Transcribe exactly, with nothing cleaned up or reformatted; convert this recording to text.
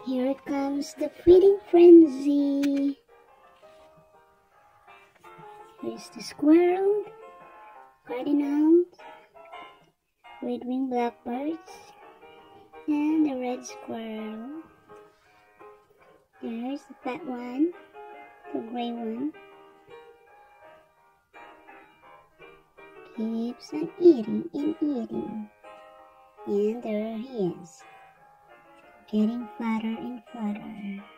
Here comes the feeding frenzy. Here's the squirrel, cardinals, red-winged blackbirds, and the red squirrel. There's the fat one, the gray one. Keeps on eating and eating. And there he is, getting fatter and fatter.